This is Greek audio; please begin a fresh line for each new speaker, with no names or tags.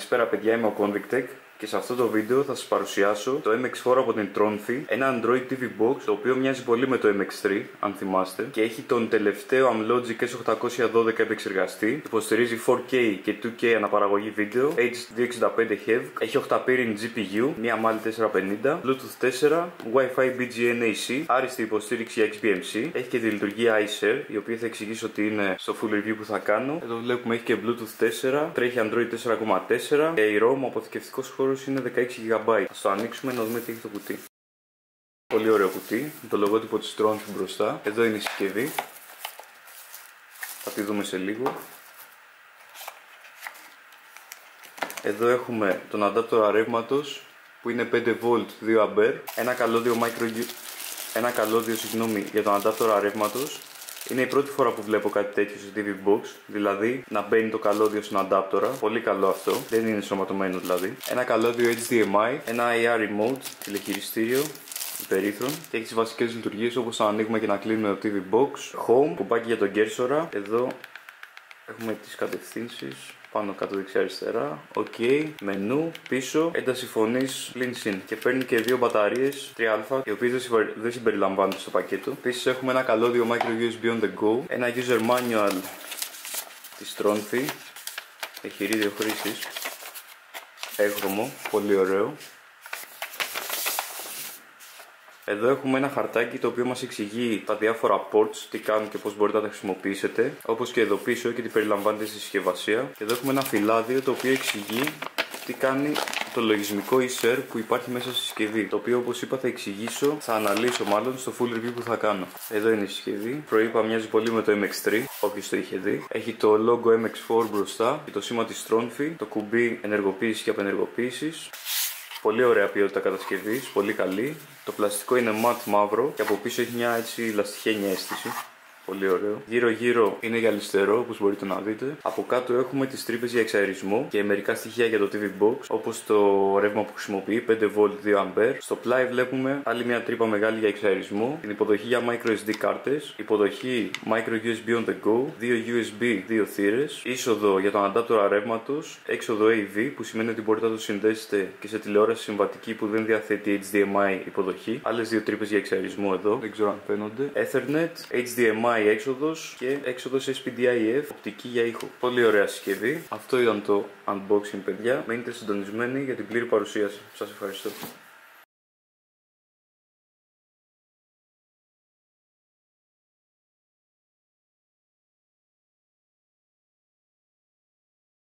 Καλησπέρα παιδιά, είμαι ο Convictech και σε αυτό το βίντεο θα σας παρουσιάσω το MX4 από την Tronfi, ένα Android TV Box το οποίο μοιάζει πολύ με το MX3 αν θυμάστε και έχει τον τελευταίο Amlogic S812 επεξεργαστή, υποστηρίζει 4K και 2K αναπαραγωγή βίντεο, H265 HEV, έχει 8πύριν GPU, μία Mali 450, Bluetooth 4, Wi-Fi BGN AC, άριστη υποστήριξη XBMC, έχει και τη λειτουργία iShare, η οποία θα εξηγήσω ότι είναι στο full review που θα κάνω. Εδώ βλέπουμε έχει και Bluetooth 4, τρέχει Android 4.4 και η ROM, ο αποθηκευτικός χώρος είναι 16 GB. Ας το ανοίξουμε να δούμε τι έχει το κουτί. Πολύ ωραίο κουτί, με το λογότυπο της Tronfi μπροστά. Εδώ είναι η συσκευή. Θα τη δούμε σε λίγο. Εδώ έχουμε τον αντάπτορα ρεύματος που είναι 5V 2A. Ένα καλώδιο για τον αντάπτορα ρεύματος. Είναι η πρώτη φορά που βλέπω κάτι τέτοιο στο TV Box, δηλαδή να μπαίνει το καλώδιο στον αντάπτορα. Πολύ καλό αυτό, δεν είναι ενσωματωμένο δηλαδή. Ένα καλώδιο HDMI, ένα AR remote, τηλεχειριστήριο υπερήθρων και έχει τις βασικές λειτουργίες όπως να ανοίγουμε και να κλείνουμε το TV Box. Home, κουμπάκι για τον κέρσορα. Εδώ έχουμε τις κατευθύνσεις. Πάνω κάτω δεξιά αριστερά, ok, μενού, πίσω, ένταση φωνής, πλην συν. Και παίρνει και δύο μπαταρίες 3α, οι οποίες δεν συμπεριλαμβάνονται στο πακέτο. Επίσης έχουμε ένα καλώδιο micro USB on the go, ένα user manual της Tronfi, εχειρίδιο χρήσης, έγχρωμο, πολύ ωραίο. Εδώ έχουμε ένα χαρτάκι το οποίο μας εξηγεί τα διάφορα ports, τι κάνουν και πώς μπορείτε να τα χρησιμοποιήσετε, όπως και εδώ πίσω και τι περιλαμβάνεται στη συσκευασία. Και εδώ έχουμε ένα φυλάδιο το οποίο εξηγεί τι κάνει το λογισμικό eShare που υπάρχει μέσα στη συσκευή, το οποίο όπως είπα θα εξηγήσω, θα αναλύσω μάλλον στο full review που θα κάνω. Εδώ είναι η συσκευή, προείπα μοιάζει πολύ με το MX3, όποιος το είχε δει. Έχει το logo MX4 μπροστά και το σήμα της Tronfi, το κουμπί ενεργοποίησης και απενεργοποίησης. Πολύ ωραία ποιότητα κατασκευής, πολύ καλή. Το πλαστικό είναι matte μαύρο και από πίσω έχει μια έτσι λαστιχένια αίσθηση. Πολύ ωραίο. Γύρω-γύρω είναι γυαλιστερό όπως μπορείτε να δείτε. Από κάτω έχουμε τις τρύπες για εξαερισμό και μερικά στοιχεία για το TV Box, όπως το ρεύμα που χρησιμοποιεί 5V 2A. Στο πλάι βλέπουμε άλλη μια τρύπα μεγάλη για εξαερισμό, την υποδοχή για micro SD κάρτες, υποδοχή micro USB on the go, 2 USB, 2 θύρες, είσοδο για τον αντάπτορα ρεύματος, έξοδο AV που σημαίνει ότι μπορείτε να το συνδέσετε και σε τηλεόραση συμβατική που δεν διαθέτει HDMI υποδοχή. Άλλες δύο τρύπες για εξαερισμό εδώ, δεν ξέρω αν φαίνονται. Ethernet, HDMI έξοδος και έξοδος SPDIF, οπτική για ήχο. Πολύ ωραία συσκευή. Αυτό ήταν το unboxing παιδιά. Μείνετε συντονισμένοι για την πλήρη παρουσίαση. Σας ευχαριστώ.